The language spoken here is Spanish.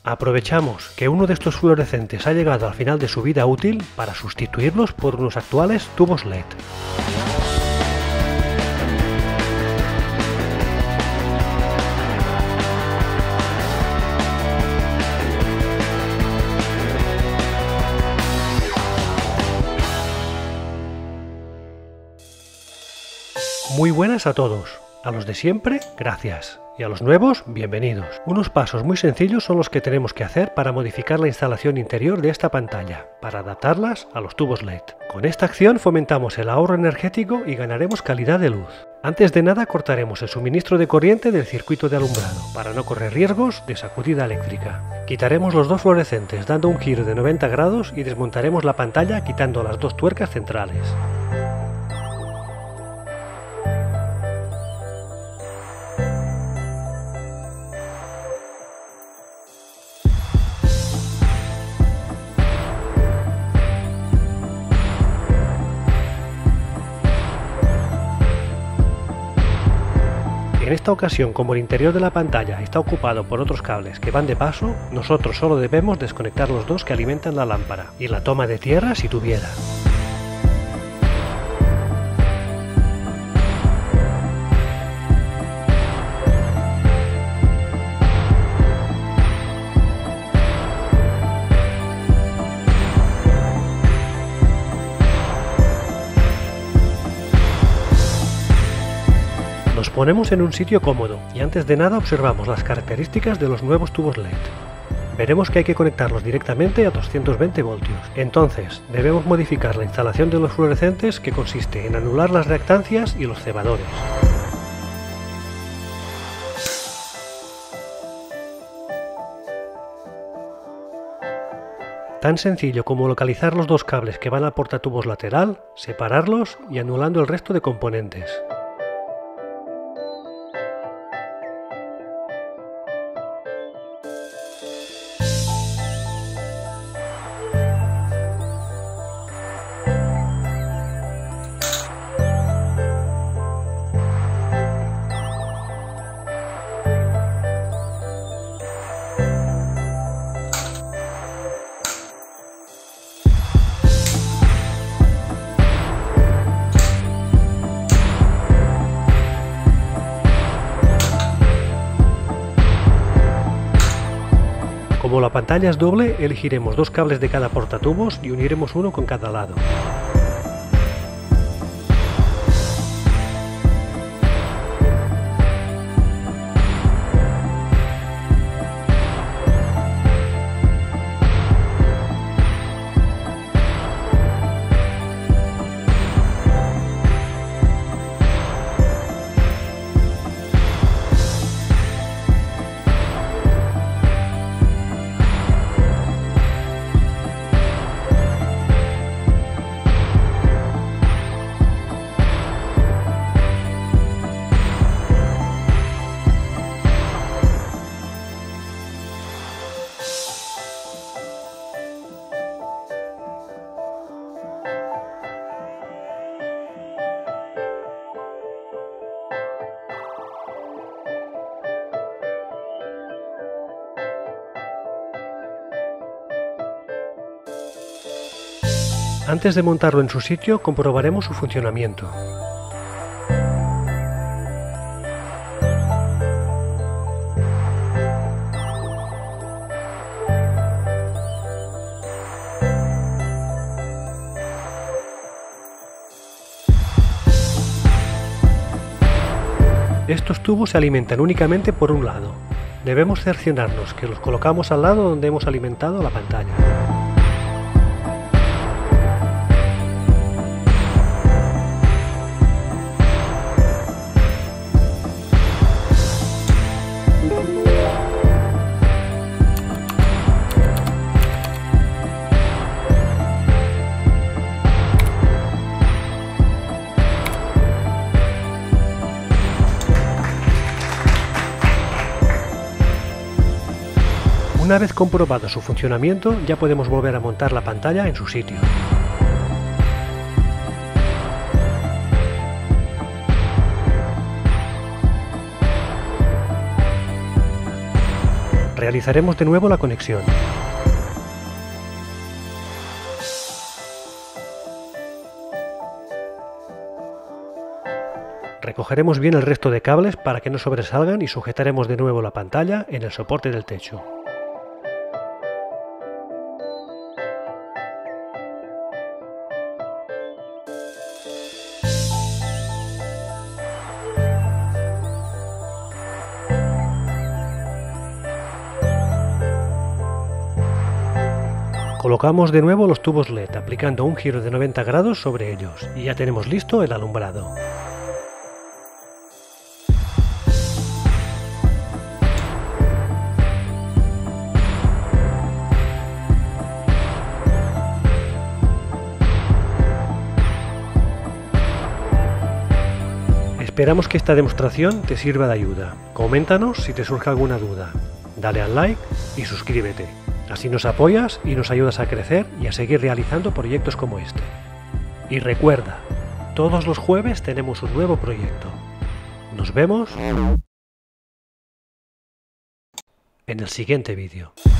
Aprovechamos que uno de estos fluorescentes ha llegado al final de su vida útil para sustituirlos por unos actuales tubos LED. Muy buenas a todos. A los de siempre, gracias. Y a los nuevos, bienvenidos. Unos pasos muy sencillos son los que tenemos que hacer para modificar la instalación interior de esta pantalla, para adaptarlas a los tubos LED. Con esta acción fomentamos el ahorro energético y ganaremos calidad de luz. Antes de nada cortaremos el suministro de corriente del circuito de alumbrado, para no correr riesgos de sacudida eléctrica. Quitaremos los dos fluorescentes dando un giro de 90 grados y desmontaremos la pantalla quitando las dos tuercas centrales. En esta ocasión, como el interior de la pantalla está ocupado por otros cables que van de paso, nosotros solo debemos desconectar los dos que alimentan la lámpara y la toma de tierra si tuviera. Nos ponemos en un sitio cómodo y antes de nada observamos las características de los nuevos tubos LED. Veremos que hay que conectarlos directamente a 220 voltios. Entonces, debemos modificar la instalación de los fluorescentes, que consiste en anular las reactancias y los cebadores. Tan sencillo como localizar los dos cables que van al portatubos lateral, separarlos y anulando el resto de componentes. Como la pantalla es doble, elegiremos dos cables de cada portatubos y uniremos uno con cada lado. Antes de montarlo en su sitio, comprobaremos su funcionamiento. Estos tubos se alimentan únicamente por un lado. Debemos cerciorarnos que los colocamos al lado donde hemos alimentado la pantalla. Una vez comprobado su funcionamiento, ya podemos volver a montar la pantalla en su sitio. Realizaremos de nuevo la conexión. Recogeremos bien el resto de cables para que no sobresalgan y sujetaremos de nuevo la pantalla en el soporte del techo. Colocamos de nuevo los tubos LED aplicando un giro de 90 grados sobre ellos y ya tenemos listo el alumbrado. Esperamos que esta demostración te sirva de ayuda. Coméntanos si te surge alguna duda. Dale al like y suscríbete. Así nos apoyas y nos ayudas a crecer y a seguir realizando proyectos como este. Y recuerda, todos los jueves tenemos un nuevo proyecto. Nos vemos en el siguiente vídeo.